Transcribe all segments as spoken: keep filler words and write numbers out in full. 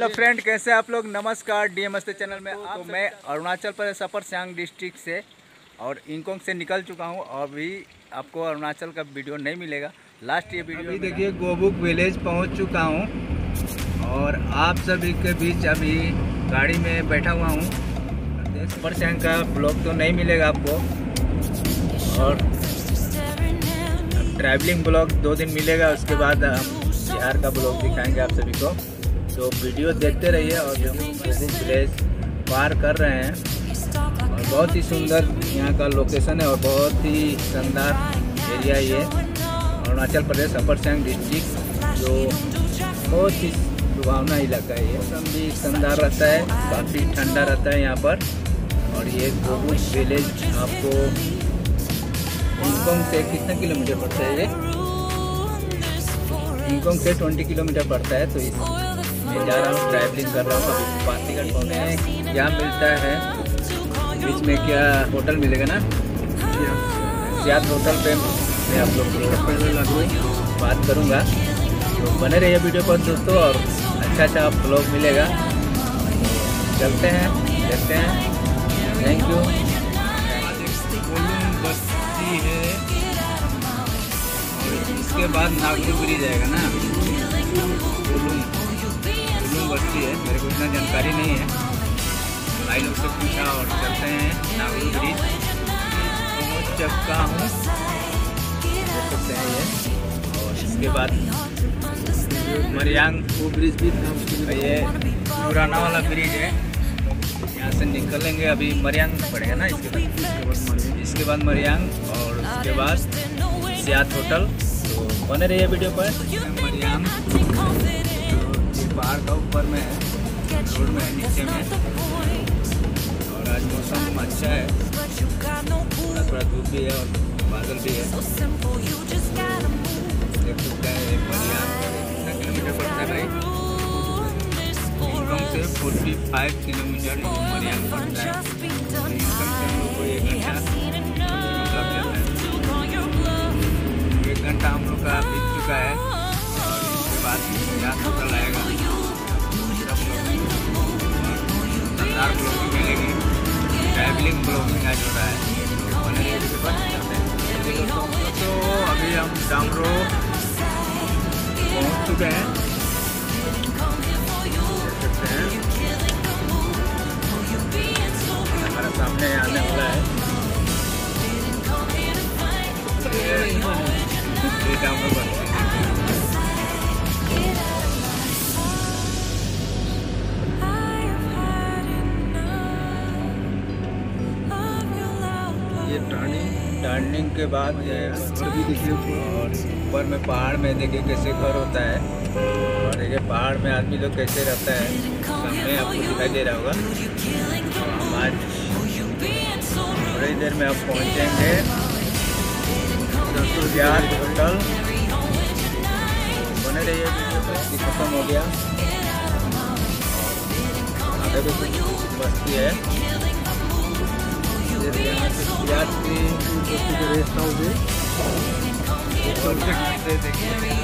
Hello friend, कैसे आप लोग। नमस्कार डीएमएस चैनल में आप तो मैं अरुणाचल प्रदेश अपर सियांग डिस्ट्रिक्ट से और इंकोंग से निकल चुका हूं। अभी आपको अरुणाचल का वीडियो नहीं मिलेगा। लास्ट ये वीडियो अभी देखिए गोबुक विलेज पहुंच चुका हूं और आप सभी के बीच अभी गाड़ी में बैठा हुआ हूं। अपर सियांग का ब्लॉग तो नहीं मिलेगा आपको और ट्रैवलिंग ब्लॉग दो दिन मिलेगा। उसके बाद हम बिहार का ब्लॉग दिखाएंगे आप सभी को, तो वीडियो देखते रहिए। और हम गोबुक विलेज पार कर रहे हैं और बहुत ही सुंदर यहाँ का लोकेशन है और बहुत ही शानदार एरिया ये अरुणाचल प्रदेश अपर सियांग डिस्ट्रिक्ट, जो बहुत ही सुहावना इलाका है। ये मौसम भी शानदार रहता है, काफ़ी ठंडा रहता है यहाँ पर। और ये गोबुक विलेज आपको इंकोंग से कितना किलोमीटर पड़ता है? ये इंकोंग से ट्वेंटी किलोमीटर पड़ता है। तो इस मैं जा रहा हूँ, ट्रैवलिंग कर रहा हूँ। अभी पासीघाट में क्या मिलता है, बीच में क्या होटल मिलेगा ना, सियात होटल पे मैं आप लोग को बात करूँगा। तो बने रहिए वीडियो पर दोस्तों, और अच्छा अच्छा ब्लॉग मिलेगा। चलते हैं, देखते हैं। Thank you. बस्ती है और इसके बाद नागरू ब्रिज आएगा ना। बस्ती है, मेरे को इतना जानकारी नहीं है, भाई लोग से पूछा और चलते हैं नागरू ब्रिज। पहुँच चुका हूँ, देख सकते हैं ये। और इसके बाद मरियांग वो ब्रिज भी था, ये पुराना वाला ब्रिज है। यहाँ से निकलेंगे, अभी मरियांग पड़ेगा ना। इसके बाद इसके बाद मरियांग और उसके बाद सियात होटल। तो बने रहिए वीडियो पर। मरियांग पहाड़ का ऊपर में है, रोड में है, नीचे में। और आज मौसम अच्छा है, थोड़ा थोड़ा धूप भी है और बादल भी है। देख सकते हैं मरियांग कितना किलोमीटर पड़ता है भाई। इंकोंग से पैंतालीस किलोमीटर मरियांग पड़ता है। इंकोंग से हम लोग को एक घंटा लग जाता है। एक घंटा हम लोग का बीत चुका है और इसके बाद सियात होटल आएगा। शानदार ब्लॉगिंग मिलेगी, ट्रैवलिंग ब्लॉगिंग आज हो रहा है। तो बने रहिए वीडियो पर, चलते हैं। तो अभी हम डामरो पहुँच चुके हैं, देख सकते हैं हमारे सामने आने वाला है ये डामरो बस्ती। ये टर्निंग टर्निंग के बाद घर भी देखिए, और ऊपर में पहाड़ में देखिए कैसे घर होता है। और देखिए पहाड़ में आदमी लोग कैसे रहता है, सामने आपको दिखाई दे रहा होगा। तो हम आज थोड़ी देर में आप पहुँचेंगे सियात होटल। बने रहिए, बस्ती खत्म हो गया, आगे भी कुछ बस्ती है। यहाँ से सियात की बस्ती का रेस्ट हाउस है, देखिए।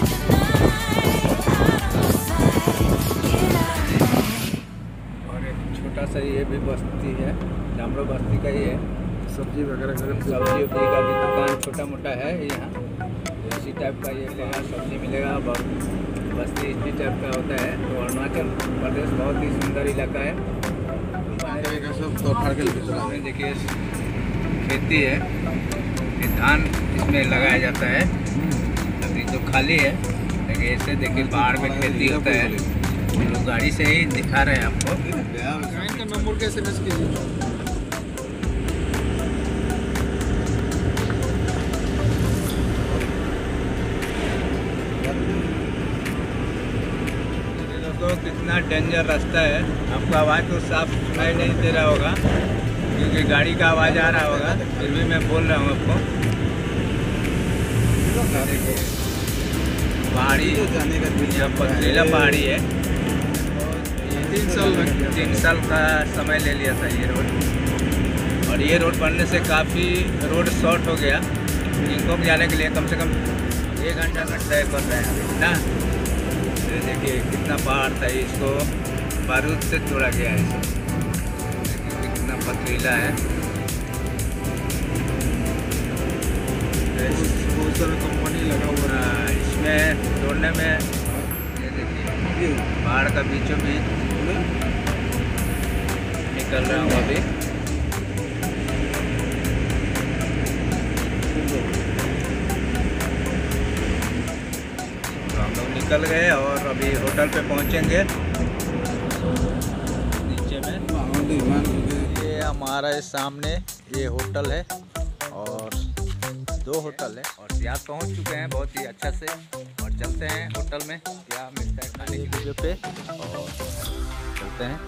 और एक छोटा सा ये भी बस्ती है, डामरो बस्ती का ही है। सब्जी वगैरह सब्जी वब्जी का भी दुकान छोटा मोटा है यहाँ। इसी टाइप का ये बाहर सब्जी मिलेगा। और बस्ती इसी टाइप का होता है। तो अरुणाचल प्रदेश बहुत ही सुंदर इलाका है। सब देखिए खेती है, ये धान इसमें लगाया जाता है। अभी तो खाली है, लेकिन ऐसे देखिए पहाड़ में खेती होता है। लोग गाड़ी से ही दिखा रहे हैं आपको। नंबर कैसे दोस्तों, कितना डेंजर रास्ता है। आपको आवाज़ तो साफ सुनाई नहीं दे रहा होगा क्योंकि गाड़ी का आवाज़ आ रहा होगा, फिर भी मैं बोल रहा हूँ आपको। पहाड़ी जाने का यहाँ पथरीला पहाड़ी है। तीन साल तीन साल का समय ले लिया था ये रोड, और ये रोड बनने से काफ़ी रोड शॉर्ट हो गया। इंकोंग जाने के लिए कम से कम एक घंटा का तय कर रहे हैं ना। ये देखिए कितना पहाड़ था, इसको बारूद से तोड़ा गया है। देखिए कितना पथरीला है। बहुत सारा कंपनी लगा हुआ है इसमें तोड़ने में। ये देखिए पहाड़ का बीचों बीच निकल रहा हूँ अभी। तो हम लोग निकल गए और अभी होटल पे पहुँचेंगे नीचे में। ये हमारे सामने ये होटल है और दो होटल है और यहाँ पहुँच चुके हैं बहुत ही अच्छा से। और चलते हैं होटल में क्या मिलता है खाने की जगह पे और चलते हैं।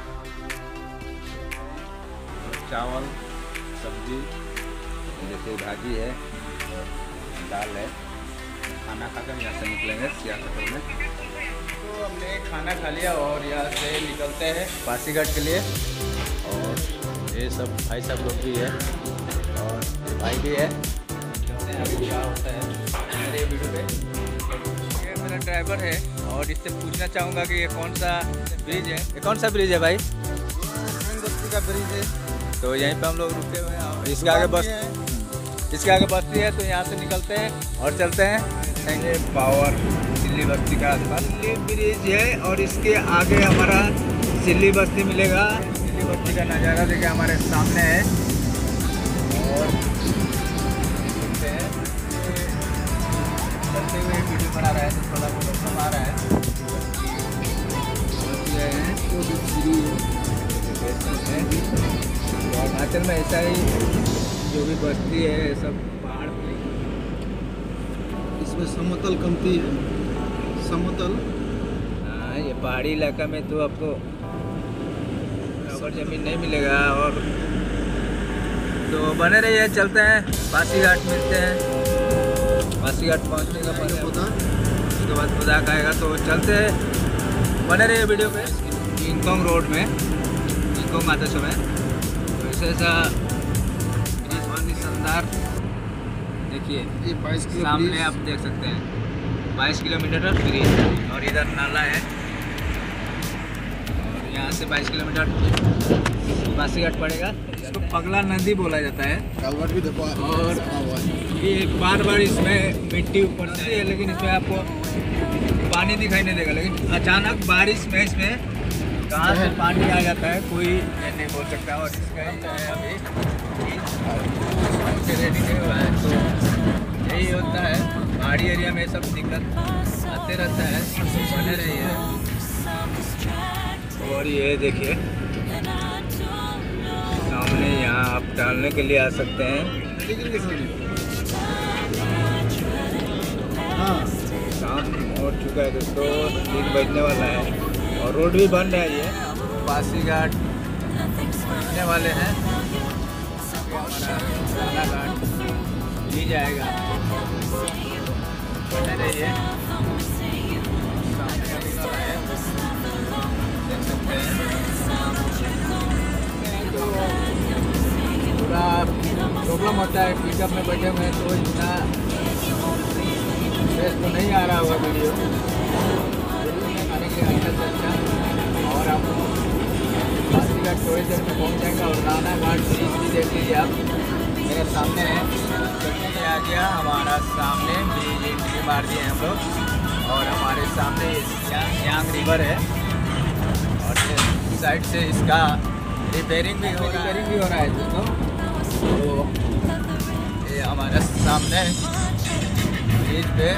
चावल सब्जी जैसे भाजी है और दाल है। खाना खाकर यहाँ से निकलेंगे सियार होटल में। तो हमने खाना खा लिया और यहाँ से निकलते हैं पासीघाट के लिए। और ये सब भाई साहब लोग भी है और ये भाई भी है। चलते हैं अभी क्या होता है मेरे वीडियो पे। ये मेरा ड्राइवर है और इससे पूछना चाहूँगा कि ये कौन सा ब्रिज है। ये कौन सा ब्रिज है भाई? बस्ती का ब्रिज है। तो यहीं पे हम लोग रुके हुए हैं। इसके आगे बस इसके आगे बस्ती है तो यहाँ से निकलते हैं और चलते हैं ये पावर सिल्ली बस्ती का आसपास सिल्ली ब्रिज है और इसके आगे हमारा सिल्ली बस्ती मिलेगा। सिल्ली बस्ती का नज़ारा देखिए हमारे सामने है। और देखते हैं चलते हुए वीडियो बना रहा है तो थोड़ा बहुत आ रहा है। और हिमाचल में ऐसा ही जो भी बस्ती है सब पहाड़ पे। इसमें समतल कमती है, समतल। हाँ ये पहाड़ी इलाका में तो आपको बराबर ज़मीन नहीं मिलेगा। और तो बने रहिए, चलते हैं पासीघाट मिलते हैं। पासीघाट पहुँचने का पहले पता उसके बाद खुदा खाएगा तो चलते हैं। बने रहिए वीडियो पे। किंगकोंग रोड में किंगकोंग आते समय तो ऐसा ऐसा शानदार देखिए ये बाईस सामने आप देख सकते हैं बाईस किलोमीटर का ब्रिज और इधर नाला है। और यहाँ से बाईस किलोमीटर पासीघाट पड़ेगा। इसको पगला नदी बोला जाता है। कालवर भी देखो। और ये बार बार इसमें मिट्टी ऊपर से है लेकिन इसमें आपको पानी दिखाई नहीं देगा। लेकिन अचानक बारिश में इसमें कहाँ से पानी आ जाता है कोई नहीं बोल सकता। और इसका है अभी रेडी नहीं हुआ है तो यही होता है पहाड़ी एरिया में सब दिक्कत आते रहता है। बने रहिए। और ये देखिए सामने यहाँ आप टहलने के लिए आ सकते हैं। हाँ शाम हो चुका है दोस्तों, तीन बजने वाला है और रोड भी बन रहा है। ये पासीघाट पहुँचने वाले हैं। हमारा घाट ही जाएगा। बने रहिए। सामने अभी वाला है देख सकते हैं। तो पूरा प्रॉब्लम होता है पिकअप में बैठे हुए तो इतना फ्रेश तो नहीं आ रहा होगा वीडियो। खाने के लिए अच्छा से अच्छा। और आप पासीघाट थोड़ी देर में पहुँच जाएंगे। और राना घाट ब्रिज भी देख लीजिए आप मेरे सामने है। चलने आ गया हमारा सामने ब्रिज एंट्री मार दिए हम लोग। और हमारे सामने यांग रिवर है और साइड से इसका रिपेयरिंग भी हो रहा है रिपेयरिंग भी हो रहा है दोस्तों। तो ये हमारे सामने ब्रिज पे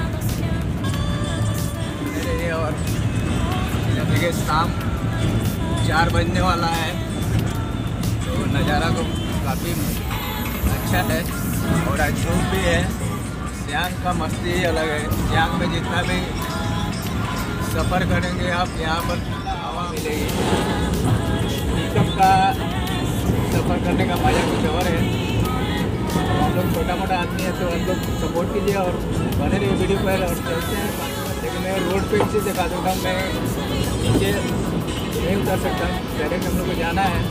मेरे। और देखिए शाम चार बजने वाला है तो नज़ारा तो काफ़ी अच्छा है। और आज धूप भी है। सियांग का मस्ती ही अलग है। सियांग में जितना भी सफ़र करेंगे आप यहाँ पर हवा मिलेगी। पिकअप का सफ़र करने का मज़ा कुछ और है। हम लोग छोटा मोटा आदमी है तो हम लोग सपोर्ट कीजिए और बने रहिए वीडियो पर। और चलते हैं लेकिन मैं रोड पे से दिखा दूँगा। मैं नीचे नहीं उतर सकता, डायरेक्ट हम लोग को जाना है।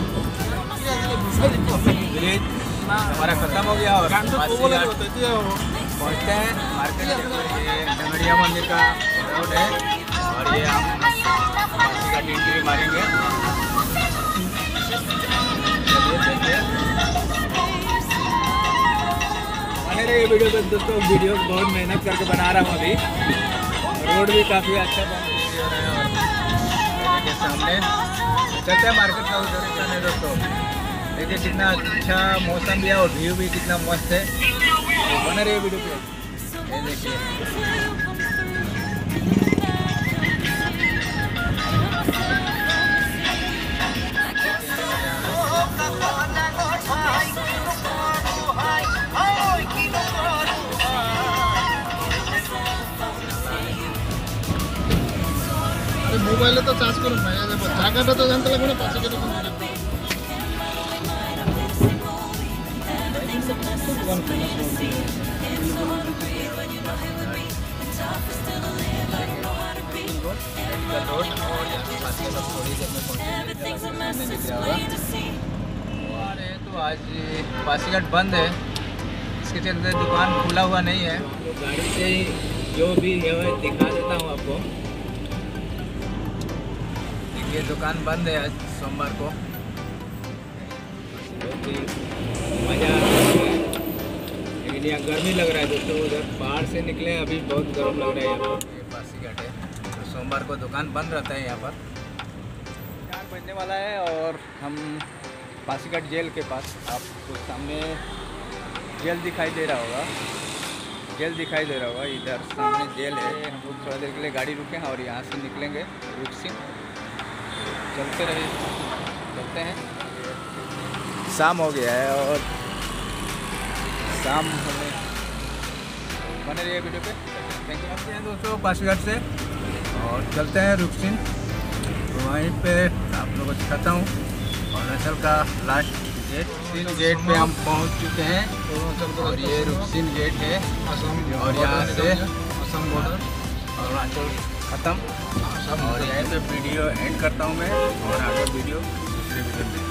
ब्रिज हमारा ख़त्म हो गया और पहुँचते हैं मार्केट। ये डंगड़िया मंदिर का रोड है और ये हम पासीघाट एंट्री मारेंगे। बने रहिए वीडियो पे दोस्तों। वीडियो बहुत मेहनत करके बना रहा हूँ अभी। रोड भी काफ़ी अच्छा बन रहा है और सामने चलते हैं मार्केट का उधर है दोस्तों। देखिए कितना अच्छा मौसम भी है और व्यू भी कितना मस्त है। तो बने रहिए वीडियो पे। ये देखिए मोबाइल तो चार्ज करूँ मैं जगह तो जानते लगे ना पास के तो आज पासीघाट बंद है, इसके चलते दुकान खुला हुआ नहीं है। गाड़ी से जो भी है दिखा देता हूँ आपको। ये दुकान बंद है आज सोमवार को। बहुत ही मज़ा आ रहा है लेकिन यहाँ गर्मी लग रहा है दोस्तों। उधर पहाड़ से निकले अभी बहुत गर्म लग रहा है यहाँ पर। ये पासीघाट है तो सोमवार को दुकान बंद रहता है यहाँ पर। चार बजने वाला है और हम पासीघाट जेल के पास, आपको सामने जेल दिखाई दे रहा होगा। जेल दिखाई दे रहा होगा इधर सामने जेल है। हम लोग थोड़ा देर के लिए गाड़ी रुके हैं और यहाँ से निकलेंगे रुक सिंह। चलते रहे चलते हैं। शाम हो गया है और शाम होने बने रहिए वीडियो पे। Thank you. आते हैं दोस्तों पासीघाट से और चलते हैं रुक सिंह। तो वहीं पे आप लोगों को दिखाता हूँ अरुणाचल का लास्ट गेट। रुक गेट पे हम पहुँच चुके हैं और ये रुक सिंह गेट है और यहाँ से असम बॉर्डर अरुणाचल ख़त्म। और यहीं पे वीडियो एंड करता हूँ मैं और आगे वीडियो दूसरे वीडियो में।